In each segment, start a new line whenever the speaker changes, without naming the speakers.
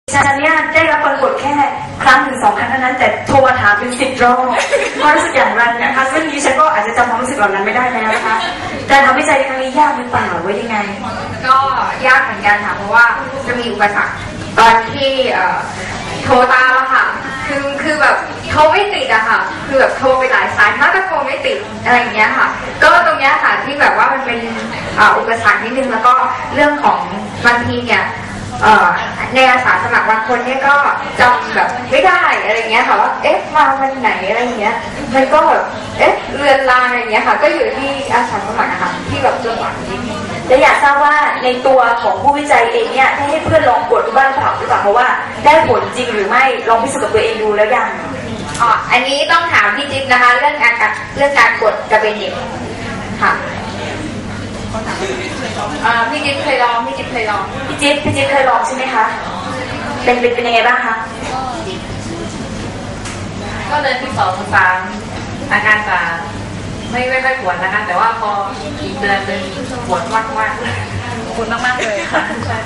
ฉันเนี่ยได้รับการกดแค่ครั้งถึง2 ครั้งเท่านั้นแต่โทรมาถามเป็น10 รอบว่ารู้สึกอย่างไรนะคะซึ่งดิฉันก็อาจจะจำความรู้สึกเหล่านั้นไม่ได้แล้วนะคะการทำวิจัยครั้งนี้ยากหรือเปล่าว่ายังไง
ก็ยากเหมือนกันค่ะเพราะว่าจะมีอุปสรรคตอนที่โทรตามอะค่ะคือแบบโทรไม่ติดอะค่ะคือแบบโทรไปหลายสายมากก็โทรไม่ติดอะไรอย่างเงี้ยค่ะก็ตรงเนี้ยค่ะที่แบบว่ามันเป็นอุปสรรคนิดนึงแล้วก็เรื่องของบางทีเนี่ยในอาสาสมัครบางคนเนี่ยก็จำแบบไม่ได้อะไรเงี้ยค่ะว่าเอ๊ะมาวันไหนอะไรเงี้ยมันก็แบบเอ๊ะเรือนรางอะไรเงี้ยค่ะก็อยู่ที่อาสาสมัครนะคะที่แบบจังหวัดนี้
และอยากทราบว่าในตัวของผู้วิจัยเองเนี่ยได้ให้เพื่อนลองกดดูบ้างหรือเปล่าเพราะว่าได้ผลจริงหรือไม่ลองพิสูจน์กับตัวเองดูแล้วยัง
อันนี้ต้องถามพี่จิ๊บนะคะเรื่องการกดกระเบนเด็กค่ะพี่จิ๊บเคยลองพี่จิ๊บเคยล
องใช่ไหมคะเป็นยังไงบ้างคะ
ก็เลยที่2 3อาการจะไม่ค่อยปวดนะคะแต่ว่าพออีกเดือนนึงปวดมากปวดมากเลยค่ะ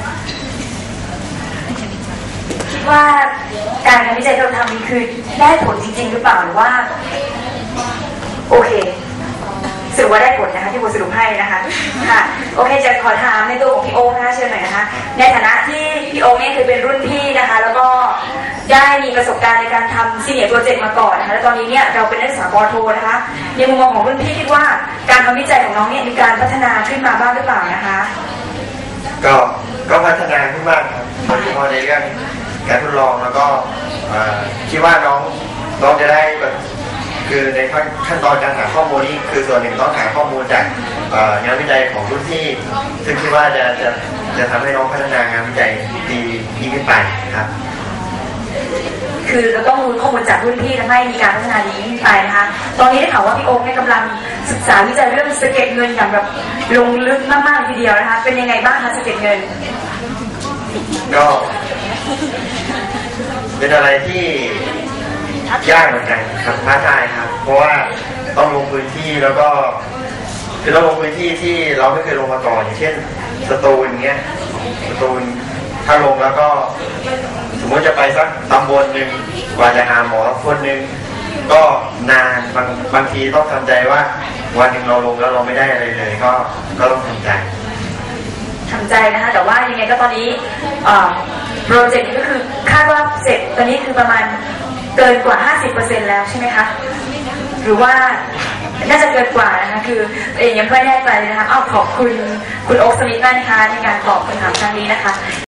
คิดว่าการทำวิจัยที่เราทำนี้คือได้ผลจริงๆหรือเปล่าหรือว่าโอเคสรุปว่าได้ผลนะคะที่ผมสรุปให้นะคะค่ะโอเคจะขอถามในตัวของพี่โอ๊คนะคะเชิญหน่อยนะคะในฐานะที่พี่โอ๊คเนี่ยคือเป็นรุ่นพี่นะคะแล้วก็ได้มีประสบการณ์ในการทำซีเนียร์โปรเจกต์มาก่อนนะคะแล้วตอนนี้เนี่ยเราเป็นนักศึกษาป.โทนะคะในมุมมองของรุ่นพี่คิดว่าการทำวิจัยของน้องเนี่ยมีการพัฒนาขึ้นมาบ้างหรือเปล่านะคะ
ก็พัฒนาขึ้นมากครับโดยเฉพาะในเรื่องการทดลองแล้วก็คิดว่าน้องจะได้แบบคือในขั้นตอนการหาข้อมูลนี่คือส่วนหนึ่งต้องหาข้อมูลจากงานวิจัยของรุ่นพี่ซึ่งคิดว่าจะทำให้น้องพัฒนางานวิจัยดียิ่งขึ้นไปครับ
คือเราต้องรู้ข้อมูลจากรุ่นพี่ทำให้มีการพัฒนาดีขึ้นไปนะคะตอนนี้ได้ข่าวว่าพี่โอ๊คเนี่ยกำลังศึกษาวิจัยเรื่องสะเก็ดเงินอย่างแบบลงลึกมากๆทีเดียวนะคะเป็นยังไงบ้างคะสะเก็ดเงิน
ก็เป็นอะไรที่ยากเหมือนกันครับท้าทายครับเพราะว่าต้องลงพื้นที่แล้วก็คือเราลงพื้นที่ที่เราไม่เคยลงมาก่อนอย่างเช่นสตูลเงี้ยสตูลถ้าลงแล้วก็สมมติจะไปสักตำบลหนึ่งกว่าจะหาหมอคนหนึ่งก็นานบางทีต้องทำใจว่าวันหนึ่งเราลงแล้วเราไม่ได้อะไรเลยก็ต้องทำใจ
นะคะแต่ว่ายังไงก็ตอนนี้โปรเจกต์นี้ก็คือคาดว่าเสร็จตอนนี้คือประมาณเกินกว่า 50% แล้วใช่ไหมคะหรือว่าน่าจะเกินกว่านะคะคือยังไม่แน่ใจเลยนะคะขอบคุณโอ๊คสมิธมากนะคะในการตอบคำถามครั้งนี้นะคะ